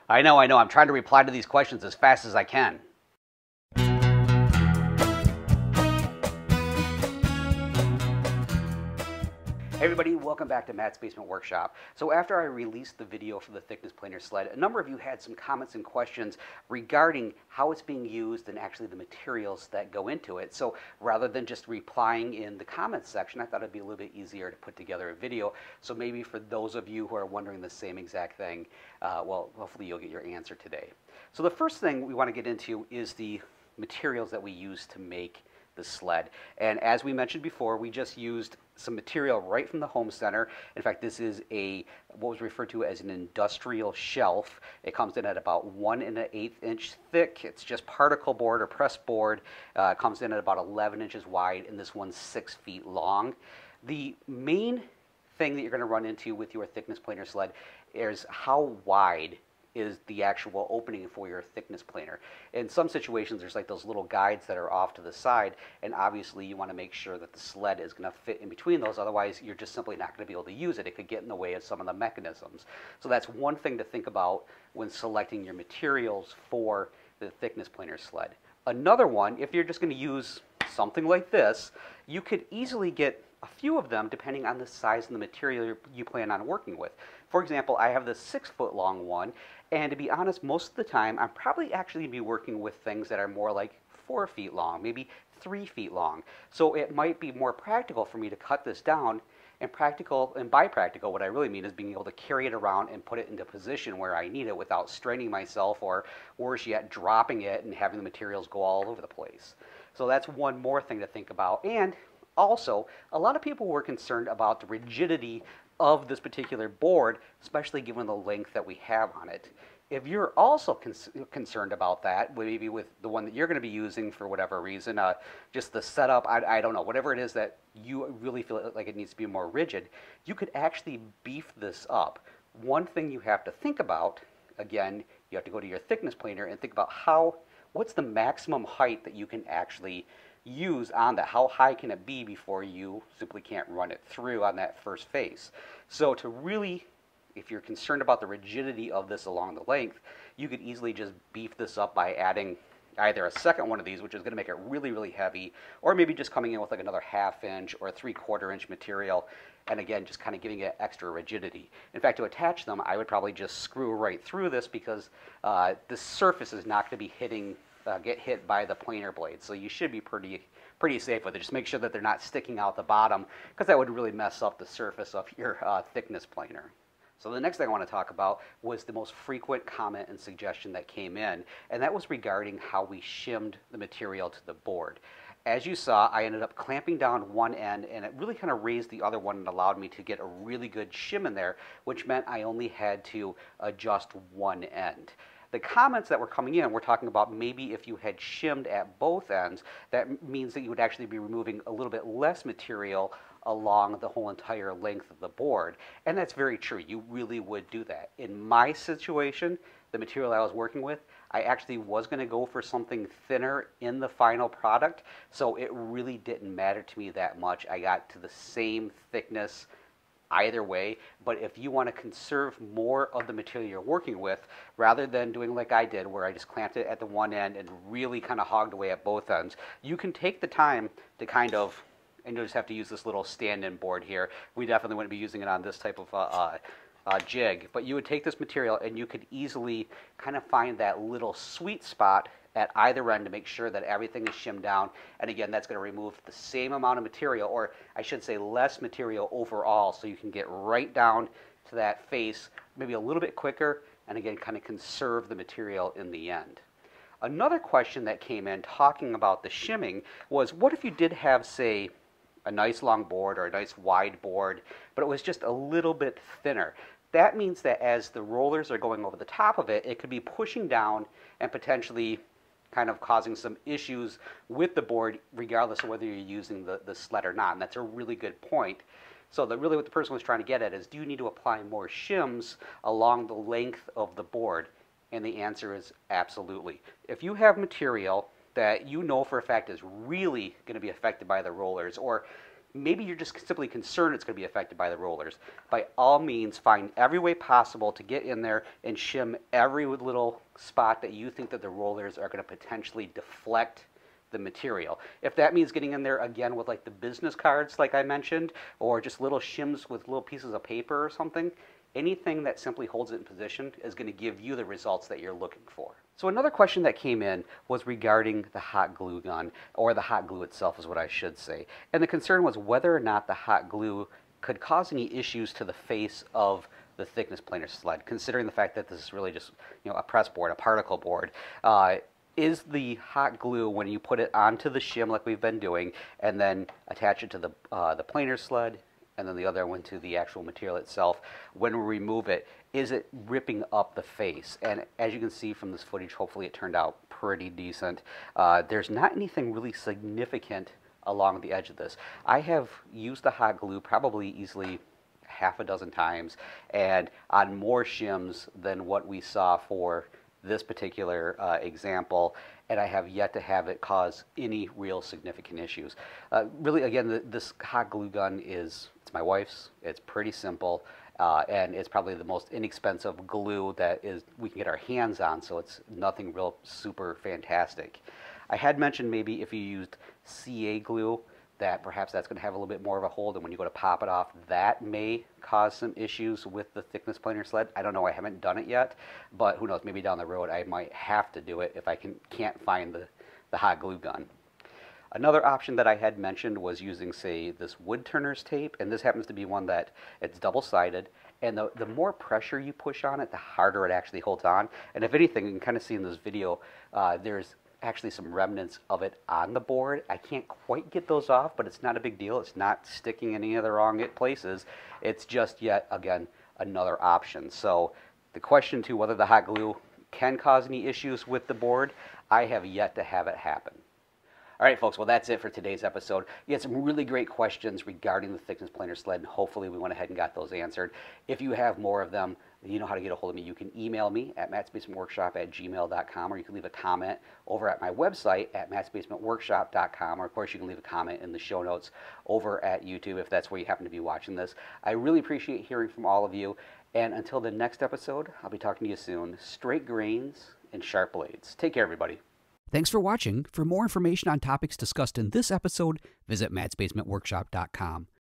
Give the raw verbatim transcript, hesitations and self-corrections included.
I know, I know. I'm trying to reply to these questions as fast as I can. Hey everybody, welcome back to Matt's Basement Workshop. So after I released the video for the thickness planer sled, a number of you had some comments and questions regarding how it's being used and actually the materials that go into it. So rather than just replying in the comments section, I thought it'd be a little bit easier to put together a video. So maybe for those of you who are wondering the same exact thing, uh, well, hopefully you'll get your answer today. So the first thing we want to get into is the materials that we use to make the sled. And as we mentioned before, we just used some material right from the home center. In fact, this is a what was referred to as an industrial shelf. It comes in at about one and an eighth inch thick. It's just particle board or press board. Uh, it comes in at about eleven inches wide, and this one's six feet long. The main thing that you're going to run into with your thickness planer sled is how wide is the actual opening for your thickness planer. In some situations, there's like those little guides that are off to the side, and obviously you want to make sure that the sled is going to fit in between those, otherwise you're just simply not going to be able to use it. It could get in the way of some of the mechanisms. So that's one thing to think about when selecting your materials for the thickness planer sled. Another one, if you're just going to use something like this, you could easily get a few of them depending on the size and the material you plan on working with. For example, I have this six foot long one, and to be honest, most of the time I'm probably actually going to be working with things that are more like four feet long, maybe three feet long. So it might be more practical for me to cut this down, and practical, and by practical, what I really mean is being able to carry it around and put it into position where I need it without straining myself, or worse yet, dropping it and having the materials go all over the place. So that's one more thing to think about. And also, a lot of people were concerned about the rigidity of this particular board, especially given the length that we have on it. If you're also con concerned about that, maybe with the one that you're going to be using for whatever reason, uh, just the setup, I, I don't know, whatever it is that you really feel like it needs to be more rigid, you could actually beef this up. One thing you have to think about, again, you have to go to your thickness planer and think about how, what's the maximum height that you can actually use on that. How high can it be before you simply can't run it through on that first face? So to really, if you're concerned about the rigidity of this along the length, you could easily just beef this up by adding either a second one of these, which is going to make it really, really heavy, or maybe just coming in with like another half inch or three quarter inch material, and again, just kind of giving it extra rigidity. In fact, to attach them, I would probably just screw right through this, because uh, the surface is not going to be hitting Uh, get hit by the planer blade, so you should be pretty pretty safe with it. Just make sure that they're not sticking out the bottom, because that would really mess up the surface of your uh, thickness planer. So the next thing I want to talk about was the most frequent comment and suggestion that came in, and that was regarding how we shimmed the material to the board. As you saw, I ended up clamping down one end, and it really kind of raised the other one and allowed me to get a really good shim in there, which meant I only had to adjust one end. The comments that were coming in were talking about maybe if you had shimmed at both ends, that means that you would actually be removing a little bit less material along the whole entire length of the board. And that's very true. You really would do that. In my situation, the material I was working with, I actually was going to go for something thinner in the final product, so it really didn't matter to me that much. I got to the same thickness either way. But if you want to conserve more of the material you're working with, rather than doing like I did, where I just clamped it at the one end and really kind of hogged away at both ends, you can take the time to kind of, and you'll just have to use this little stand-in board here. We definitely wouldn't be using it on this type of uh, uh, uh, jig, but you would take this material and you could easily kind of find that little sweet spot at either end to make sure that everything is shimmed down. And again, that's going to remove the same amount of material, or I should say less material overall, so you can get right down to that face maybe a little bit quicker, and again, kind of conserve the material in the end. Another question that came in talking about the shimming was, what if you did have, say, a nice long board or a nice wide board, but it was just a little bit thinner? That means that as the rollers are going over the top of it, it could be pushing down and potentially kind of causing some issues with the board, regardless of whether you're using the, the sled or not. And that's a really good point. So that really what the person was trying to get at is, do you need to apply more shims along the length of the board? And the answer is absolutely. If you have material that you know for a fact is really going to be affected by the rollers, or maybe you're just simply concerned it's going to be affected by the rollers. By all means, find every way possible to get in there and shim every little spot that you think that the rollers are going to potentially deflect the material. If that means getting in there again with like the business cards like I mentioned, or just little shims with little pieces of paper or something, anything that simply holds it in position is going to give you the results that you're looking for. So another question that came in was regarding the hot glue gun, or the hot glue itself is what I should say. And the concern was whether or not the hot glue could cause any issues to the face of the thickness planer sled, considering the fact that this is really just, you know, a press board, a particle board. Uh, is the hot glue, when you put it onto the shim like we've been doing, and then attach it to the, uh, the planer sled, and then the other one to the actual material itself, when we remove it, is it ripping up the face? And as you can see from this footage, hopefully it turned out pretty decent. Uh, there's not anything really significant along the edge of this. I have used the hot glue probably easily half a dozen times, and on more shims than what we saw for this particular uh, example, and I have yet to have it cause any real significant issues. Uh, really, again, the, this hot glue gun is, it's my wife's, it's pretty simple, uh, and it's probably the most inexpensive glue that is we can get our hands on, so it's nothing real super fantastic. I had mentioned maybe if you used C A glue, that perhaps that's going to have a little bit more of a hold, and when you go to pop it off, that may cause some issues with the thickness planer sled. I don't know, I haven't done it yet, but who knows, maybe down the road I might have to do it if I can, can't find the, the hot glue gun. Another option that I had mentioned was using, say, this wood turner's tape, and this happens to be one that it's double-sided, and the, the more pressure you push on it, the harder it actually holds on. And if anything, you can kind of see in this video, uh, there's actually some remnants of it on the board. I can't quite get those off, but it's not a big deal. It's not sticking in any of the wrong places. It's just yet, again, another option. So the question to whether the hot glue can cause any issues with the board, I have yet to have it happen. All right, folks, well, that's it for today's episode. You had some really great questions regarding the thickness planer sled, and hopefully we went ahead and got those answered. If you have more of them, you know how to get a hold of me. You can email me at mattsbasementworkshop at gmail dot com, or you can leave a comment over at my website at mattsbasementworkshop dot com, or of course you can leave a comment in the show notes over at YouTube if that's where you happen to be watching this. I really appreciate hearing from all of you, and until the next episode, I'll be talking to you soon. Straight grains and sharp blades. Take care, everybody. Thanks for watching. For more information on topics discussed in this episode, visit mattsbasementworkshop dot com.